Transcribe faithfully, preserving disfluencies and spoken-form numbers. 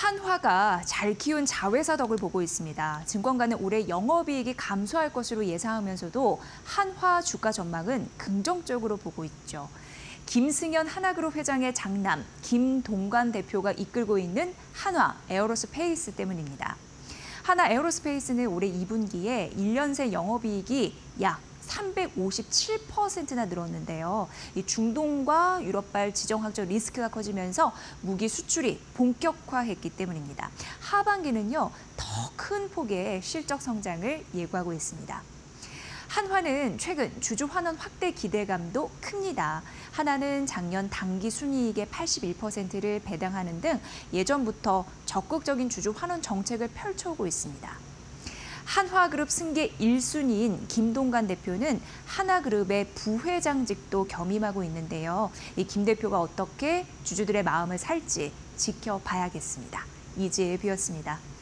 한화가 잘 키운 자회사 덕을 보고 있습니다. 증권가는 올해 영업이익이 감소할 것으로 예상하면서도 한화 주가 전망은 긍정적으로 보고 있죠. 김승현 하나그룹 회장의 장남 김동관 대표가 이끌고 있는 한화 에어로스페이스 때문입니다. 한화 에어로스페이스는 올해 이 분기에 일 년 새 영업이익이 약 삼백오십칠 퍼센트나 늘었는데요. 이 중동과 유럽발 지정학적 리스크가 커지면서 무기 수출이 본격화했기 때문입니다. 하반기는요, 더 큰 폭의 실적 성장을 예고하고 있습니다. 한화는 최근 주주 환원 확대 기대감도 큽니다. 하나는 작년 당기 순이익의 팔십일 퍼센트를 배당하는 등 예전부터 적극적인 주주 환원 정책을 펼쳐오고 있습니다. 한화그룹 승계 일 순위인 김동관 대표는 하나그룹의 부회장직도 겸임하고 있는데요. 이 김 대표가 어떻게 주주들의 마음을 살지 지켜봐야겠습니다. 이지혜 뷰였습니다.